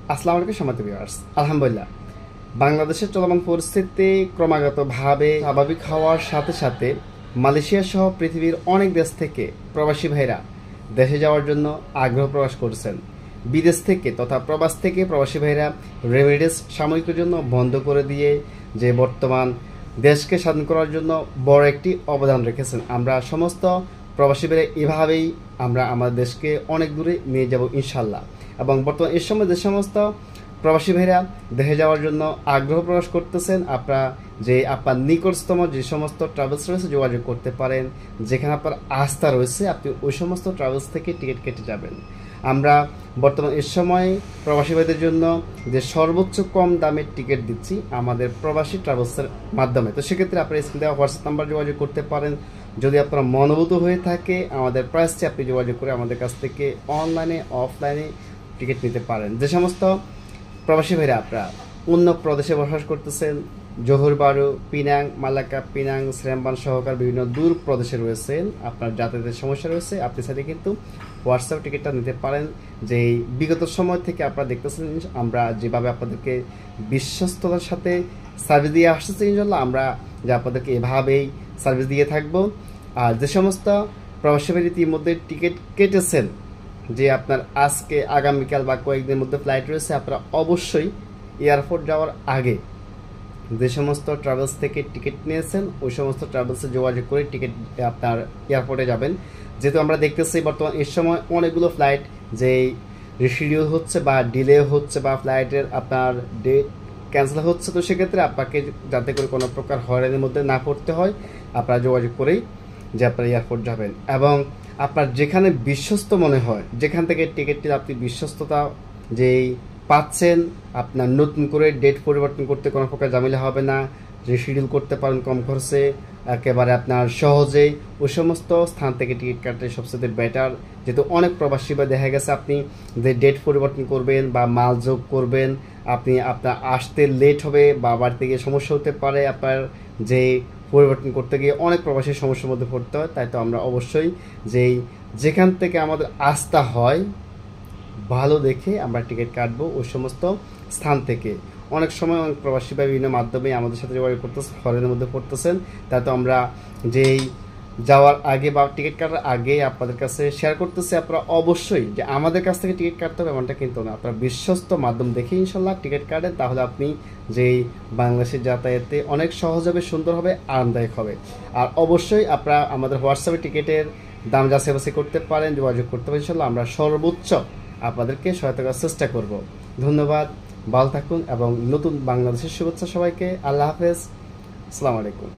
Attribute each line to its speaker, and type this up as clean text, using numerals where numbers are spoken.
Speaker 1: আসসালামু আলাইকুম সম্মানিত ভিউয়ার্স। আলহামদুলিল্লাহ, বাংলাদেশের চলমান পরিস্থিতি ক্রমাগতভাবে স্বাভাবিক হওয়ার সাথে সাথে মালয়েশিয়া সহ পৃথিবীর অনেক দেশ থেকে প্রবাসী ভাইরা দেশে যাওয়ার জন্য আগ্রহ প্রকাশ করছেন। বিদেশ থেকে তথা প্রবাস থেকে প্রবাসী ভাইরা রেমিডেন্স সাময়িকের জন্য বন্ধ করে দিয়ে যে বর্তমান দেশকে স্বাধীন করার জন্য বড় একটি অবদান রেখেছেন। আমরা সমস্ত প্রবাসী ভাইরা এভাবেই আমরা আমাদের দেশকে অনেক দূরে নিয়ে যাব ইনশাল্লাহ। এবং বর্তমান এর সময় যে সমস্ত প্রবাসী ভাইরা দেশে যাওয়ার জন্য আগ্রহ প্রকাশ করতেছেন, আপনার নিকটতম যে সমস্ত ট্রাভেলস রয়েছে যোগাযোগ করতে পারেন। যেখানে আপনার আস্থা রয়েছে আপনি ওই সমস্ত ট্রাভেলস থেকে টিকিট কেটে যাবেন। আমরা বর্তমান এর সময় প্রবাসী ভাইদের জন্য যে সর্বোচ্চ কম দামের টিকিট দিচ্ছি আমাদের প্রবাসী ট্রাভেলসের মাধ্যমে। তো সেক্ষেত্রে আপনার স্ক্রিন দেওয়া হোয়াটসঅ্যাপ নাম্বার যোগাযোগ করতে পারেন। যদি আপনারা মনোভূত হয়ে থাকে আমাদের প্রাইসটি আপনি যোগাযোগ করে আমাদের কাছ থেকে অনলাইনে অফলাইনে টিকিট নিতে পারেন। যে সমস্ত প্রবাসী ভাইরা আপনারা অন্য প্রদেশে বসবাস করতেছেন, জোহর বারু, পিনাং, মালাক্কা, পিনাং, শ্রেমবান সহকার বিভিন্ন দূর প্রদেশে রয়েছেন, আপনার যাতায়াতের সমস্যা রয়েছে, আপনি চাইলে কিন্তু হোয়াটসঅ্যাপ টিকিটটা নিতে পারেন। যে বিগত সময় থেকে আপনারা দেখতেছেন আমরা যেভাবে আপনাদেরকে বিশ্বস্ততার সাথে সার্ভিস দিয়ে আসতেছি, ইনশাল্লাহ আমরা যে আপনাদেরকে এভাবেই সার্ভিস দিয়ে থাকবো। আর যে সমস্ত প্রবাসী ভাই ইতিমধ্যে টিকিট কেটেছেন যে আপনার আজকে আগামীকাল বা কয়েকদিনের মধ্যে ফ্লাইট রয়েছে, আপনারা অবশ্যই এয়ারপোর্ট যাওয়ার আগে যে সমস্ত ট্রাভেলস থেকে টিকিট নিয়েছেন ওই সমস্ত ট্রাভেলসে যোগাযোগ করে টিকিট আপনার এয়ারপোর্টে যাবেন। যেহেতু আমরা দেখতেছি বর্তমান এর সময় অনেকগুলো ফ্লাইট যে রিশিডিউল হচ্ছে বা ডিলে হচ্ছে বা ফ্লাইটের আপনার ডেট ক্যান্সেল হচ্ছে, তো সেক্ষেত্রে আপনাকে যাতে করে কোনো প্রকার হয়রানির মধ্যে না পড়তে হয় আপনারা যোগাযোগ করেই যে আপনারা এয়ারপোর্ট যাবেন। এবং আপনার যেখানে বিশ্বস্ত মনে হয়, যেখান থেকে টিকিটটি আপনি বিশ্বস্ততা যেই পাচ্ছেন, আপনার নতুন করে ডেট পরিবর্তন করতে কোনো প্রকার ঝামেলা হবে না, রিশিডিউল করতে পারেন কম খরচে একেবারে আপনার সহজেই, ওই সমস্ত স্থান থেকে টিকিট কাটতে সবচেয়ে বেটার। যেহেতু অনেক প্রবাসী বা দেখা গেছে আপনি যে ডেট পরিবর্তন করবেন বা মাল যোগ করবেন, আপনার আসতে লেট হবে বা বাড়িতে গিয়ে সমস্যা হতে পারে, আপনার যে পরিবর্তন করতে গিয়ে অনেক প্রবাসী সমস্যার মধ্যে পড়তে হয়। তাই তো আমরা অবশ্যই যেখান থেকে আমাদের আস্থা হয় ভালো দেখে আমরা টিকিট কাটবো ওই সমস্ত স্থান থেকে। অনেক সময় অনেক প্রবাসী বা বিভিন্ন মাধ্যমে আমাদের সাথে যোগাযোগ করতেছেন, হরের মধ্যে পড়তেছেন। তাই তো আমরা যেই যাওয়ার আগে বা টিকিট কাটার আগে আপনাদের কাছে শেয়ার করতেছি আপনারা অবশ্যই যে আমাদের কাছ থেকে টিকিট কাটতে হবে এমনটা কিন্তু না, আপনারা বিশ্বস্ত মাধ্যম দেখে ইনশাল্লাহ টিকিট কাটেন, তাহলে আপনি যেই বাংলাদেশের যাতায়াতে অনেক সহজ হবে, সুন্দর হবে, আরামদায়ক হবে। আর অবশ্যই আপনারা আমাদের হোয়াটসঅ্যাপে টিকিটের দাম যাচাই করতে পারেন, যোগাযোগ করতে পারেন। ইনশাল্লাহ আমরা সর্বোচ্চ আপনাদেরকে সহায়তা করার চেষ্টা করব। ধন্যবাদ, ভালো থাকুন এবং নতুন বাংলাদেশের শুভেচ্ছা সবাইকে। আল্লাহ হাফেজ, আসসালামু আলাইকুম।